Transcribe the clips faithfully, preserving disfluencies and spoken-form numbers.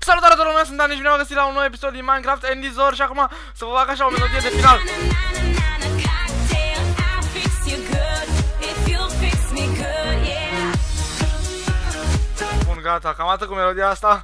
Salutare toată lumea, sunt Dani și bine v-am găsit la un nou episod din Minecraft Endizor. Și acum să vă fac așa o melodie de final. Bun, gata, cam atât cu melodia asta.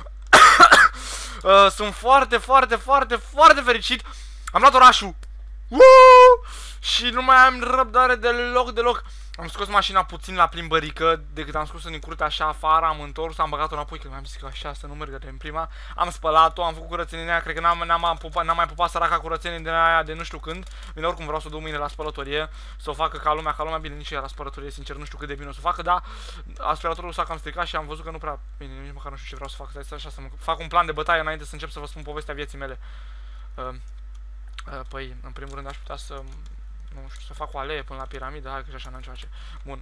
uh, Sunt foarte, foarte, foarte, foarte fericit. Am luat orașul. Woo! Și nu mai am răbdare deloc, deloc. Am scos mașina puțin la plimbărică. De cât am scos-o din curte așa afară, am întors, am băgat-o înapoi, că mi-am zis că așa să nu mergă de în prima. Am spălat-o, am făcut curățenie în ea, cred că n-am mai pupat săraca curățenie din aia de nu știu când. Bine, oricum vreau să o duc mâine la spălătorie, să o facă ca lumea, ca lumea, bine, nici ea la spălătorie, sincer, nu știu cât de bine o să o facă, dar aspiratorul s-a cam stricat și am văzut că nu prea, bine, nici măcar nu știu ce vreau să fac, stai așa, să fac un plan de bătaie înainte să încep să vă spun povestea vieții mele. Uh, uh, păi, în primul rând aș putea să, nu știu, să fac o alee până la piramidă, hai că și așa n-am ce face. Bun.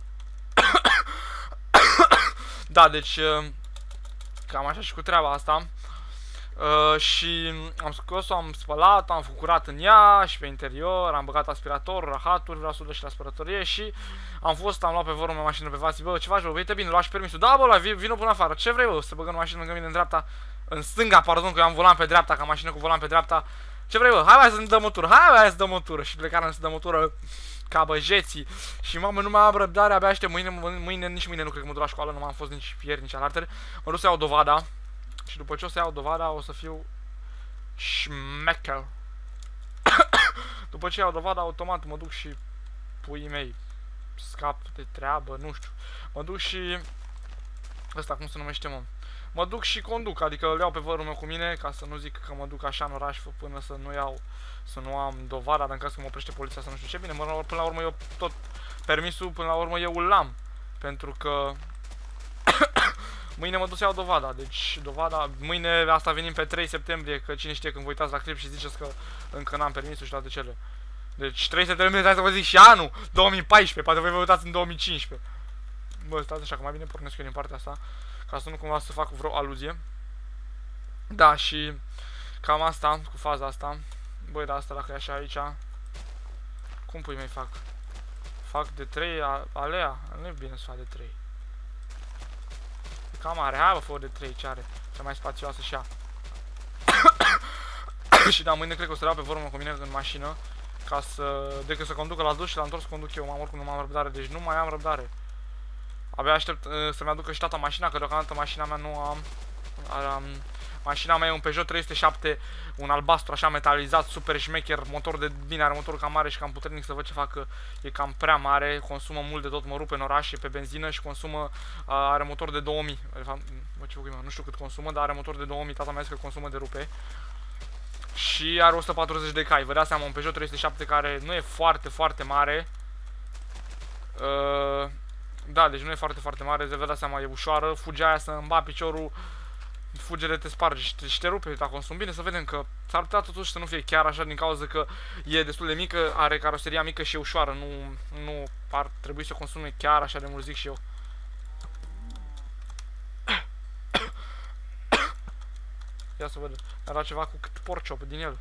Da, deci cam așa și cu treaba asta. uh, Și am scos-o, am spălat, am făcut curat în ea și pe interior, am băgat aspirator, rahaturi, vreau să o duc și la spălătorie. Și am fost, am luat pe vorul meu mașină pe Vasi. Bă, ce faci, bă, uite bine, luași permisul. Da, bă, la vină până afară, ce vrei, bă, să băgăm mașină lângă mine în dreapta, în stânga, pardon, că eu am volan pe dreapta, ca mașină cu volan pe dreapta. Ce vrei, bă, hai, hai să-mi dăm o tură, hai, hai să dăm o tură. Și plecarăm să dăm o tură ca băjeții. Și mamă, nu mai am răbdare, abia aștept mâine, mâine, nici mâine nu cred că mă duc la școală, nu m-am fost nici ieri, nici alaltări. Mă duc să iau dovada. Și după ce o să iau dovada, o să fiu șmecher. După ce iau dovada, automat mă duc și puii mei scap de treabă, nu știu. Mă duc și ăsta cum se numește, mă? Mă duc și conduc, adică îl iau pe vărul meu cu mine, ca să nu zic că mă duc așa în oraș până să nu iau, să nu am dovada, dar în caz că mă oprește poliția să nu știu ce. Bine, mă, până la urmă eu tot permisul, până la urmă eu îl am, pentru că mâine mă duc să iau dovada. Deci dovada, mâine asta venim pe trei septembrie, că cine știe când vă uitați la clip și ziceți că încă n-am permisul și toate cele. Deci trei septembrie, trebuie să vă zic și anul două mii paisprezece, poate voi vă uitați în două mii cincisprezece. Bă, stați așa, că mai bine pornesc eu din partea asta, ca să nu cumva să fac vreo aluzie. Da, și cam asta, cu faza asta. Băi, dar asta dacă e așa aici, cum pui mei fac? Fac de trei alea? Nu e bine să fac de trei. E cam mare, hai bă, fă de trei, ce are? Cea mai spațioasă și ea. Și da, mâine cred că o să iau pe vormă cu mine în mașină, ca să, decât să conducă la duș și la întors conduc eu, m-am oricum nu m-am răbdare, deci nu mai am răbdare. Abia aștept uh, să-mi aducă și tata mașina, că deocamdată mașina mea nu am. Um, mașina mea e un Peugeot trei sute șapte, un albastru așa metalizat, super șmecher, motor de bine, are motor cam mare și cam puternic, să văd ce fac, că e cam prea mare, consumă mult de tot, mă rupe în oraș, e pe benzină și consumă, uh, are motor de două mii. De fapt, bă, ce fac, nu știu cât consumă, dar are motor de două mii, tata mea zice că consumă de rupe. Și are o sută patruzeci de cai, vă dați seama, un Peugeot trei sute șapte care nu e foarte, foarte mare. Uh, Da, deci nu e foarte, foarte mare, vă dați seama, e ușoară, fuge aia să îmi ba piciorul, fuge de te sparge și te, și te rupe, dacă consum. Bine, să vedem că s-ar putea totuși să nu fie chiar așa, din cauza că e destul de mică, are caroseria mică și e ușoară, nu, nu ar trebui să consume chiar așa de mult, zic și eu. Ia să văd, era ceva cu cât porciop din el.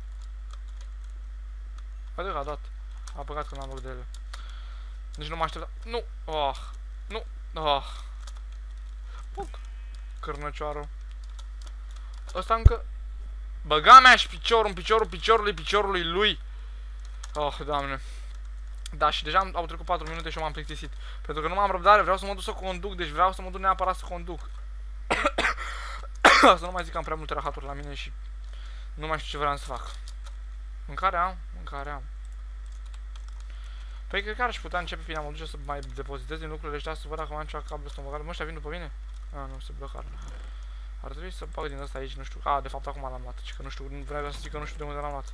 Haide că a dat, a păcat că n-am loc de ele. Nici nu mă aștepta. Nu! Oh! Nu! Oh! Puc! Cârnăcioară. Ăsta încă băga mea și piciorul în piciorul piciorului piciorului lui. Oh, Doamne. Da, și deja au trecut patru minute și eu m-am plictisit. Pentru că nu m-am răbdare, vreau să mă duc să conduc. Deci vreau să mă duc neapărat să conduc. Să nu mai zic că am prea multe rahaturi la mine și nu mai știu ce vreau să fac. Mâncare am? Mâncare am. Păi cred că aș putea începe bine, mă duce să mai depozitez din lucrurile ăștia, să văd dacă mai am ceva cablu ăsta măcar. Mă, ăștia vin după mine? A, nu, se blocară. Ar trebui să bag din ăsta aici, nu știu. A, de fapt acum l-am luat, că nu știu, vreau să zic că nu știu de unde l-am luat.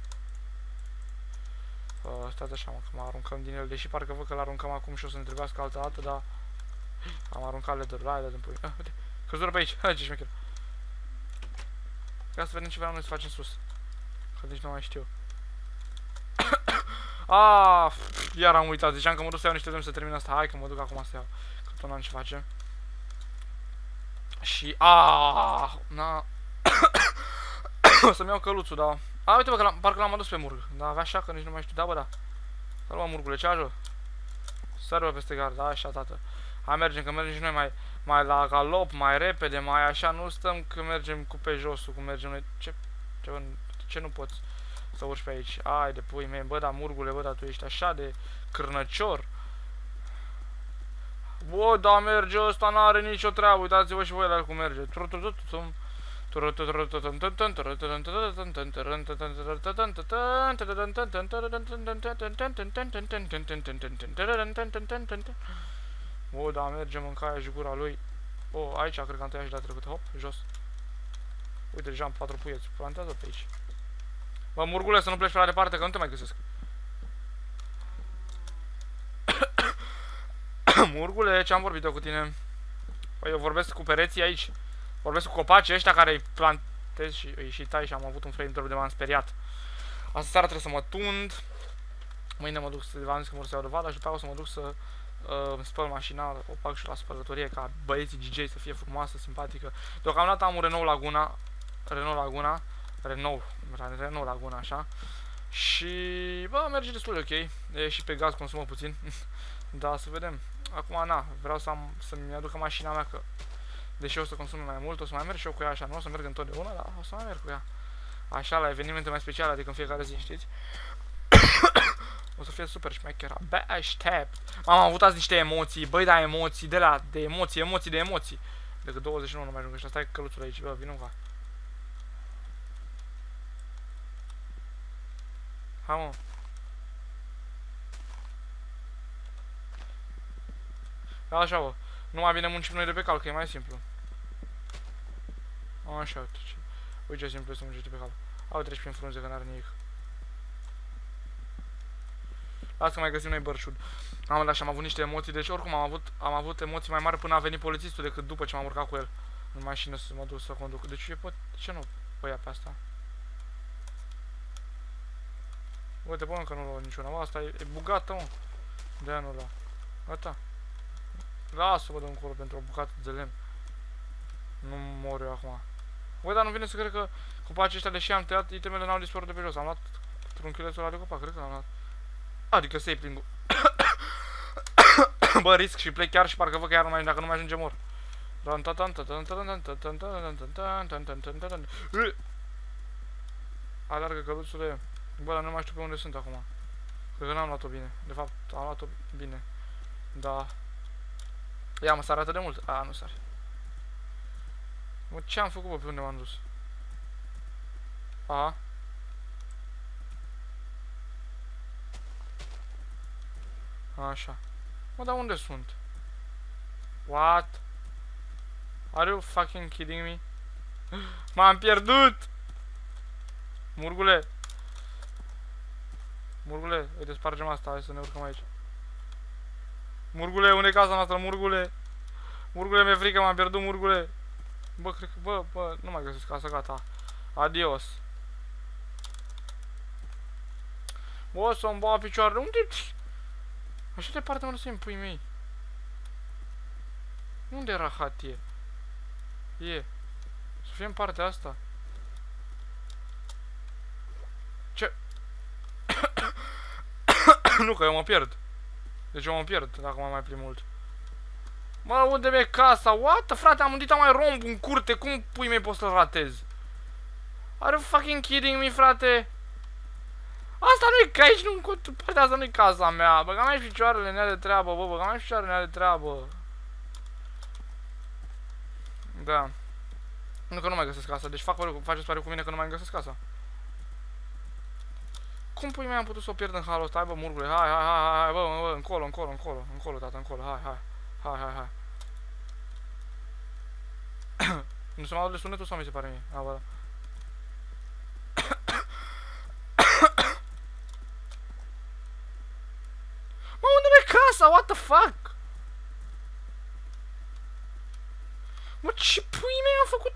Uh, stați așa, mă, că mă aruncăm din el, deși parcă văd că l-aruncăm acum și o să ne trebuiască altă dată, dar am aruncat leader-ul, hai, dă-mi pui. Ah, uite, căzură pe aici, hai, ce șmecher. Ia să vedem ce vreau noi să facem sus. Că nici nu mai știu. Ah, iar am uitat, ziceam că mă duc să iau niște vreme să termin asta. Hai că mă duc acum să iau, că tot n-am ce face. Și, ah, na. O să-mi iau căluțul, da. A, uite bă, că parcă l-am adus pe murg. Da, avea așa că nici nu mai știu, da bă, da. Să luăm murgule, ce ajă? Sără peste gard, da, așa, tată. Hai, mergem, că mergem și noi mai, mai la galop, mai repede, mai așa, nu stăm că mergem cu pe josul, cum mergem noi. Ce, ce, ce nu poți să urci pe aici? Ai de pui mei, bă, da, murgule, bă, da, tu ești așa de cârnăcior. Bă, da, merge, ăsta n-are nicio treabă, uitați-vă și voi la cum merge. Bă, da, mergem în caia și gura lui. Oh, aici cred că am tăiat și de-a trecut. Hop, jos. Uite, deja am patru puieți. Plantează pe aici. Bă, murgule, să nu pleci pe la departe, că nu te mai găsesc. Murgule, ce-am vorbit eu cu tine? Păi eu vorbesc cu pereții aici. Vorbesc cu copacii ăștia care îi plantez și îi și tai și am avut un frame de m-am speriat. Asta seara trebuie să mă tund. Mâine mă duc să v-am zis că mă să iau de vada și după aia o să mă duc să uh, îmi spăl mașina, o fac și la spălătorie ca băieții D J să fie frumoasă, simpatică. Deocamdată am un Renault Laguna, Renault Laguna, Renault, Renault Laguna, așa. Și, bă, merge destul de ok. E și pe gaz, consumă puțin. Da, să vedem. Acum, na, vreau să am, să-mi aducă mașina mea, că deși o să consume mai mult, o să mai merg și eu cu ea așa. Nu o să merg întotdeauna, dar o să mai merg cu ea. Așa, la evenimente mai speciale, adică în fiecare zi, știți? O să fie super șmecher. Abia aștept. Am avut azi niște emoții, băi, da, emoții, de la, de emoții, emoții, de emoții. Decât douăzeci și nouă nu mai ajung ăștia. Stai căluțul aici, bă, vină ca. Hai, mă. Așa, bă. Nu mai bine muncim noi de pe cal, că e mai simplu. Așa, uite ce. Uite ce simplu să muncești de pe cal. Au treci prin frunze, că n-are nimic. Lasă că mai găsim noi bărșud. Am dat și am avut niște emoții, deci oricum am avut, am avut emoții mai mari până a venit polițistul decât după ce m-am urcat cu el în mașină să mă duc să conduc. Deci e pot, de ce nu o ia pe asta? Uite, bă, încă nu l-au niciuna. Bă, asta e, e bugată, mă. De-aia nu l-au. Gata. Lasă-mă de încolo pentru o bucată de lemn. Nu mor eu acum. Bă, dar nu vine să cred că copacii ăștia, deși am tăiat, itemele n-au dispărut de pe jos. Am luat trunchiulețul ăla de copac, cred că l-am luat. Adică sapling-ul. Bă, risc și plec chiar și parcă văd că iar nu mai, dacă nu mai ajunge mor. Alargă căluțule. Bă, dar nu mai știu pe unde sunt acum. Cred că n-am luat-o bine. De fapt, am luat-o bine. Da. Ia, mă, sare atât de mult. A, nu sare. Mă, ce am făcut, bă, pe unde m-am dus? A. Așa. Mă, dar unde sunt? What? Are you fucking kidding me? M-am pierdut! Murgule! Murgule, uite, spargem asta, hai să ne urcăm aici. Murgule, unde e casa noastră, Murgule? Murgule, mi-e frică, m-am pierdut, Murgule. Bă, cred că, bă, bă, nu mai găsesc casa, gata. Adios. Bă, o să-mi băa picioarele, unde? Așa departe mă lăsăm, pui mei. Unde rahat e? E. Să fie în partea asta. Ce? Nu, că eu mă pierd. Deci eu mă pierd dacă mă mai plim mult. Mă, unde e casa? What? Frate, am undit mai romb în curte. Cum pui mei poți să-l ratez? Are you fucking kidding me, frate? Asta nu-i ca aici, nu, partea asta nu-i casa mea. Băga mai și picioarele nea de treabă, bă, băga mai și picioarele nea de treabă. Da. Nu că nu mai găsesc casa, deci fac pariu, faceți pariu cu mine că nu mai găsesc casa. Cum pui mei am putut să o pierd în halul ăsta? Hai, bă, Murgule, hai, hai, hai, hai, bă, bă, încolo, încolo, încolo, încolo, tata, încolo, hai, hai, hai, hai, hai. Nu se mai aude sunetul sau mi se pare mie? A, bă, da. Mă, unde e casa? What the fuck? Mă, ce pui mei am făcut?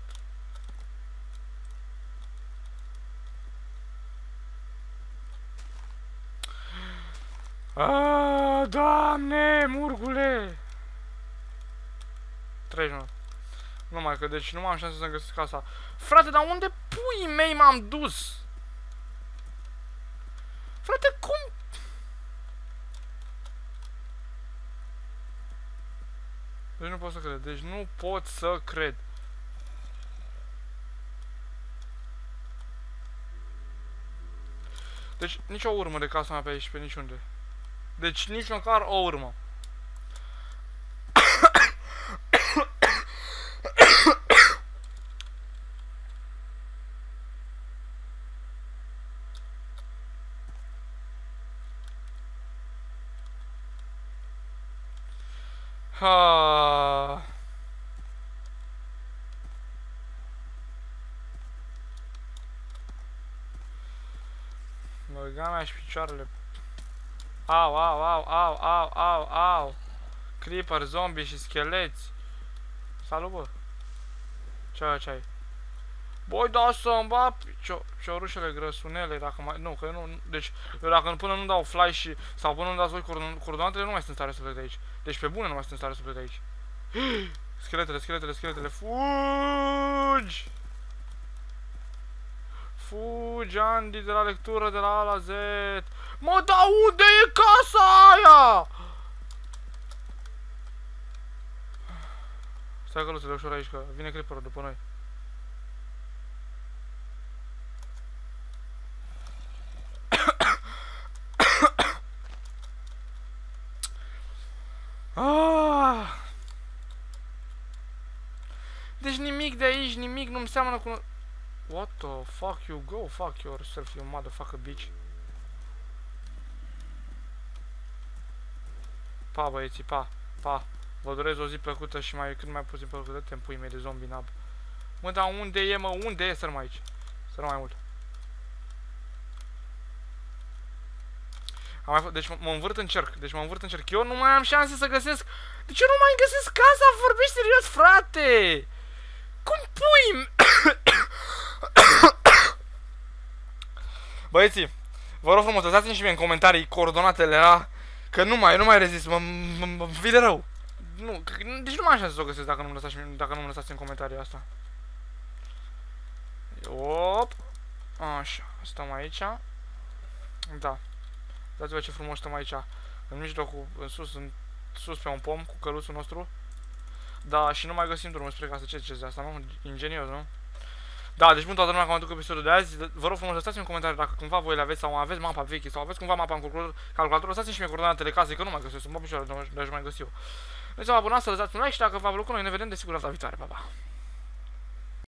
Aaaa, Doamne, Murgule! treizeci și nouă. Numai că, deci nu m-am șanse să găsesc casa. Frate, dar unde pui mei m-am dus? Frate, cum? Deci nu pot să cred. Deci nu pot să cred. Deci nici o urmă de casa mea pe aici, pe niciunde. Deci nici măcar o urmă. Ha. Băga mea și picioarele. Au, au, au, au, au, au, au. Creeper, zombie și scheleți. Salut, bă. Ce ce ai? Băi, da să-mi bat piciorușele grăsunele, dacă mai... Nu, că nu... Deci, eu dacă până nu dau fly și... Sau până nu dați voi coordonatele, nu mai sunt stare să plec de aici. Deci, pe bune nu mai sunt stare să plec de aici. Scheletele, scheletele, scheletele, fugi! Fugi, Andy, de la lectură, de la A la Z. Mă, dar unde e casa aia? Stai căluțele ușor aici, că vine creeper-ul după noi. Ah! Deci nimic de aici, nimic nu-mi seamănă cu... What the fuck you go? Fuck yourself, you motherfucker bitch. Pa, băieții, pa, pa. Vă doresc o zi plăcută și mai cât mai puțin plăcută. Te-mi pui mei de zombie nab. Mă, dar unde e, mă? Unde e? Să-l mai aici. Să nu mai mult. Am mai deci mă învârt în cerc. Deci mă învârt în cerc. Eu nu mai am șanse să găsesc... Deci eu nu mai găsesc casa? Vorbești serios, frate! Cum pui? Băieții, vă rog frumos, lăsați-mi și mie în comentarii coordonatele la... Că nu mai, nu mai rezist, mă, mă, mă vine rău. Nu, deci nu mai am șanse să o găsesc dacă nu-mi lăsați, dacă nu-mi lăsați în comentarii asta. Op. Așa, stăm aici. Da. Dați-vă ce frumos stăm aici. În mijlocul, în sus, în sus pe un pom cu căluțul nostru. Da, și nu mai găsim drumul spre casă. Ce ziceți de asta, nu? Ingenios, nu? Da, deci bun, toată lumea comentă cu episodul de azi. Vă rog frumos, lăsați-mi în comentarii dacă cumva voi le aveți sau aveți mapa veche sau aveți cumva mapa în calculator. Lăsați-mi și mie coordonatele casei, că nu mai găsesc, sunt pe picioare, de-aș mai găsi eu. Deci vă abonați, să lăsați un like și dacă v-a plăcut, noi ne vedem desigur data viitoare. Pa, pa!